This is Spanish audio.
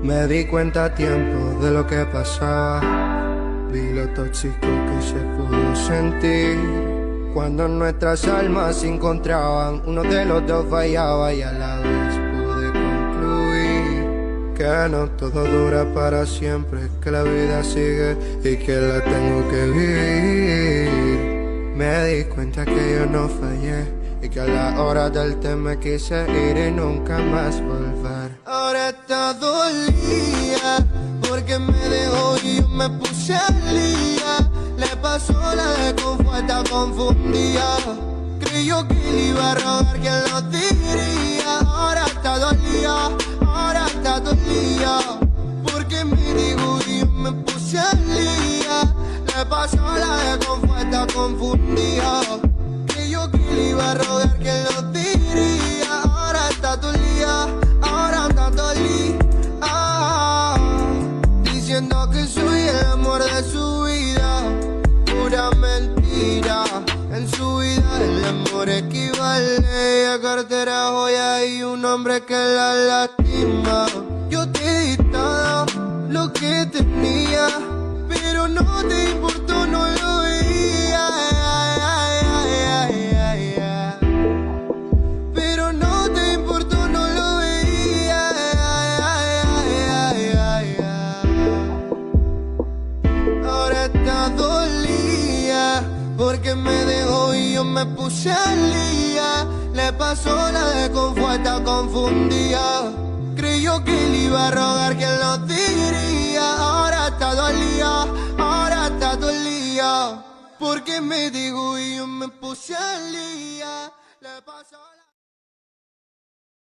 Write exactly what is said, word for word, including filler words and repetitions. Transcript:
Me di cuenta a tiempo de lo que pasaba. Vi lo tóxico que se pudo sentir cuando nuestras almas se encontraban. Uno de los dos fallaba y a la vez pude concluir que no todo dura para siempre, que la vida sigue y que la tengo que vivir. Me di cuenta que yo no fallé y que a la hora del té me quise ir y nunca más volver. Ahora está dolida porque me dejó y yo me puse al día. Le pasó la de confuerta confundida. Creyó que le iba a rogar, ¿quién lo diría? Ahora está dolida, ahora está dolida porque me dijo y yo me puse al día. Le pasó la de confuerta confundida. Creyó que le iba a rogar, ¿quién lo diría? Ahora está dolida, ahora está dolida, diciendo que soy el amor de su vida. Pura mentira, en su vida el amor equivale a cartera, joya y un hombre que la lastima. Yo te di todo lo que tenía, pero no te importó, no lo veía. Pero no te importó, no lo veía. Ahora está dolida porque me dejó y yo me puse al día. Le pasó la de confuerta confundida. Creyó que le iba a rogar, ¿quién lo diría? Ahora está dolida, ahora está dolida porque me dijo y yo me puse al día.